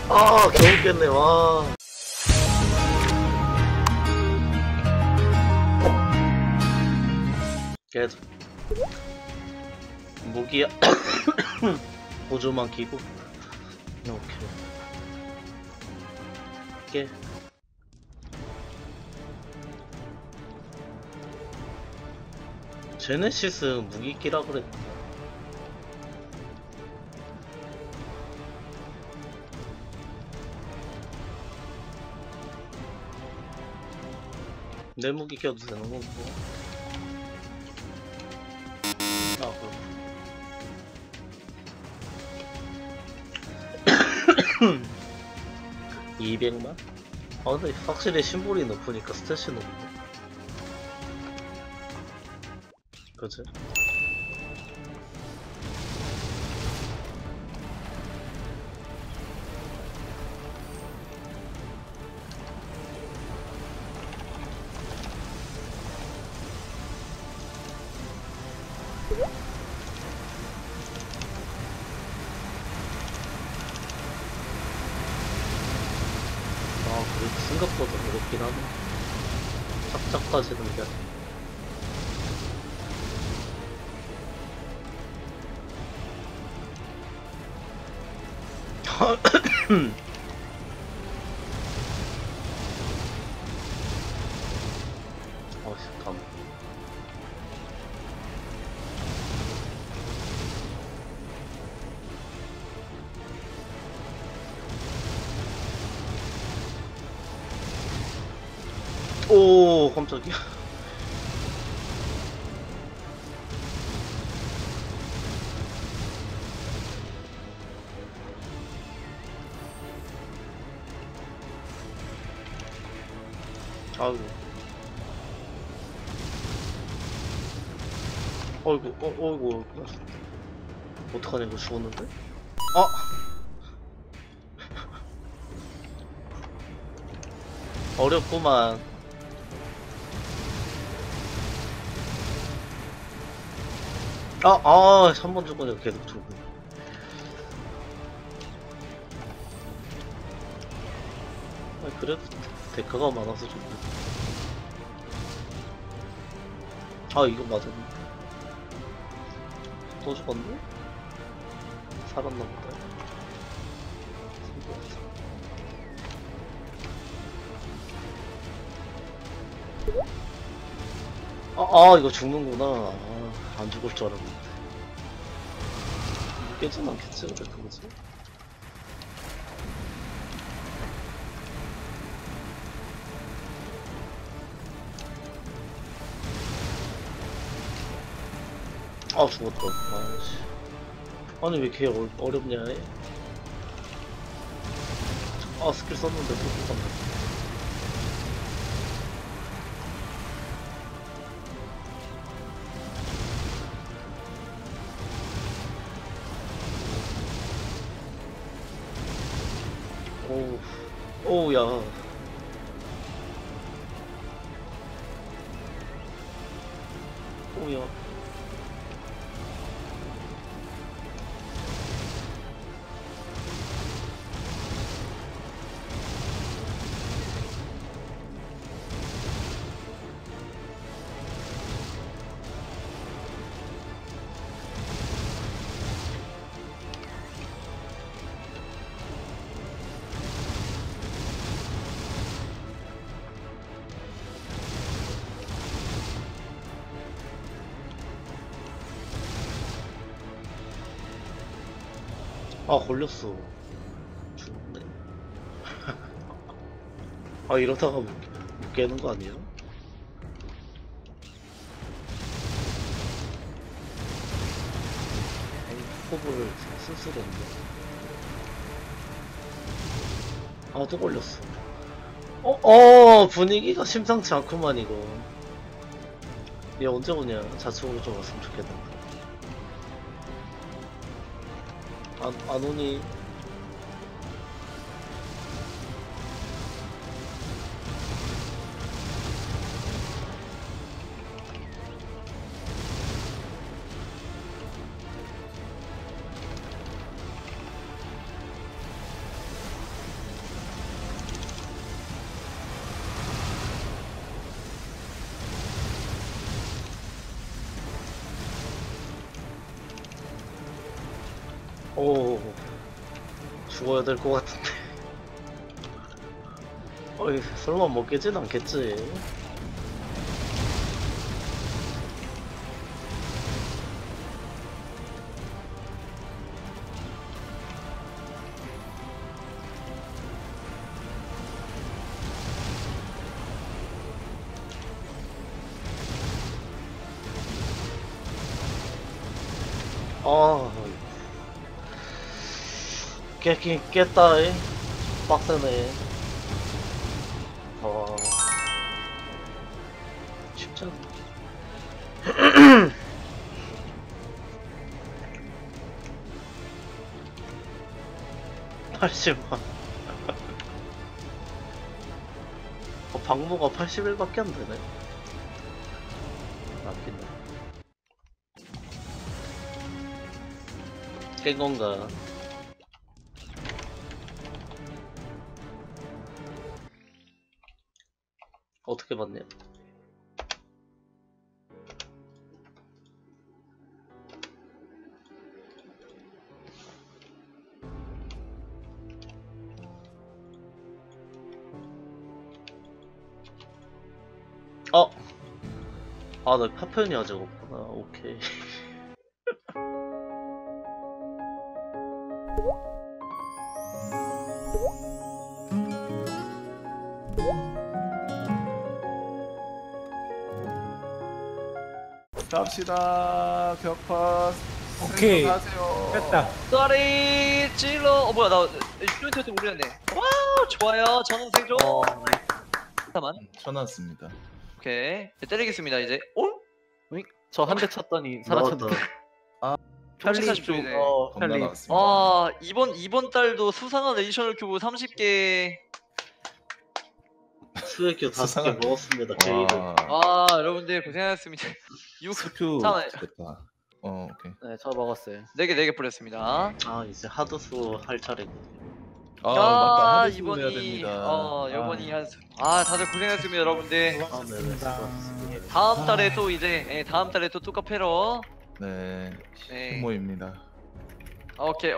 아, 겨우 깼네, 와. 계속. 무기야. 보조만 끼고. 오케이. 깨. 제네시스 무기 끼라 그랬나? 내 무기 껴도 되는 거고. 아, 그럼. 200만? 아, 근데 확실히 심볼이 높으니까 스탯이 높네. 그치? 아, 그래도 생각보다 어렵긴 하네. 착착 빠지는 게 아니라. 잠깐만. 오, 깜짝이야. 아이고. 어이구, 어이구. 어떡하냐, 이거 죽었는데? 아! 어렵구만. 아, 3번 죽으니까 계속 죽고. 아, 그래도 데카가 많아서 좋고. 아, 이거 맞았네. 또 죽었네? 살았나 보다. 이거 죽는구나. 아, 안 죽을 줄 알았는데. 깨진 않겠지, 그래, 그거지? 아, 죽었다. 아씨. 아니, 왜 걔 어렵냐, 해? 아, 스킬 썼는데 또 죽었네. 오우, 야. 오야. 아, 걸렸어. 죽네. 아, 이러다가 못 깨는 거 아니야? 포부를 쓸 수가 없네. 아, 또 걸렸어. 분위기가 심상치 않구만, 이거. 얘 언제 오냐? 자축으로 좀 왔으면 좋겠는데. 안 오니? 오, 죽어야 될 것 같은데. 어이, 설마 먹겠진 않겠지? 아, 깨긴 깼다, 이. 빡세네. 와, 쉽지 않네. 80만. 방모가 81밖에 안 되네. 아끼네. 깬 건가? 어떻게 봤냐? 어! 아, 나 파편이 아직 없구나. 오케이. 갑시다. 격파. 오케이. 하세요. 뺐다. 쏘리 찔러. 뭐야 나 슈트한테 올렸네. 와 좋아요. 저는 생존. 잠깐만. 쳐놨습니다. 오케이. 네, 때리겠습니다 이제. 어? 저 한 대 쳤더니 사라졌다. 나왔다. 정식 펠리 40초이네. 겁나 펠리. 나왔습니다. 아 이번 달도 수상한 에디셔널 큐브 30개. 수액큐 5개 수상하네. 먹었습니다. 게이드. 와. 아 여러분들 고생하셨습니다. 6 스큐 잠깐만. 됐다. 오케이. 네, 저 먹었어요. 4개 뿌렸습니다. 아, 이제 하드수 할 차례거든요. 맞다. 하드스 해야 이번이 됩니다. 이번이 한 다들 고생하셨습니다 여러분들. 아, 네네. 수고하셨습니다. 다음 달에 또 이제 다음 달에 또 뚜까패러. 네. 네. 힘모입니다. 오케이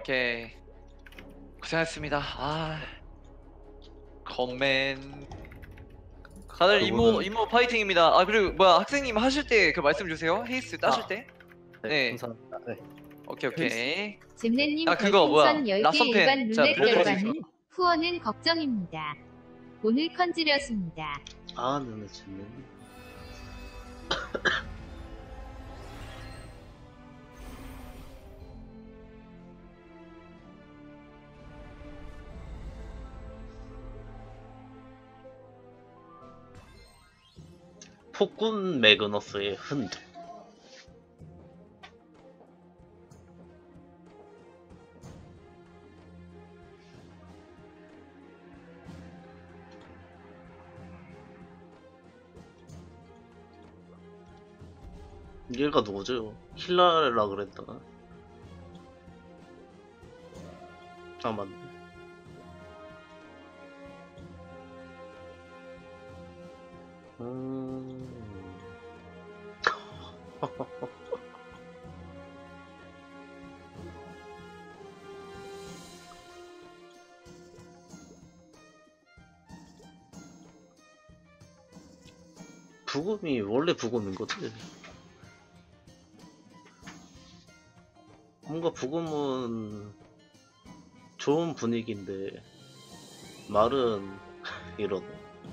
고생하셨습니다. 아 컴맨 다들 이모 파이팅입니다. 아 그리고 뭐야 학생님 하실 때 그 말씀 주세요. 헤이스 따실 때. 네. 감사합니다. 네. 오케이 잼네님 아, 그거 뭐야? 별풍선 10개 라썸 펜. 일반 자, 룰렛 빌려줄 수 결과는 후원은 걱정입니다. 오늘 컨지렸습니다. 아, 네네, 재밌네. 폭군 매그너스의 흔들. 얘가 누구죠? 힐라라 그랬다가. 아, 맞네. 부금이 원래 부금인 거지? 뭔가 부금은 좋은 분위기인데 말은 이러네.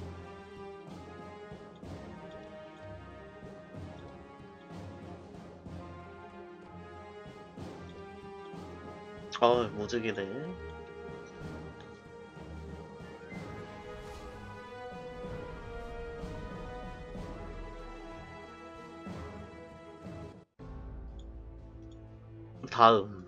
아, 무적이네. 다음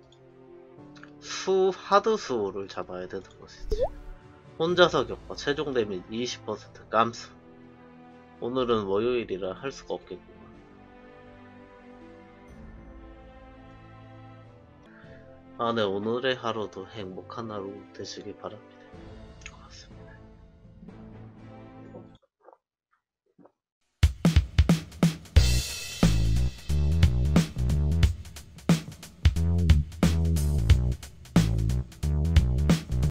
하드수를 잡아야 되는 것이지. 혼자서 격파 최종 데미지 20% 깜수. 오늘은 월요일이라 할 수가 없겠구만. 아, 네, 오늘의 하루도 행복한 하루 되시길 바랍니다.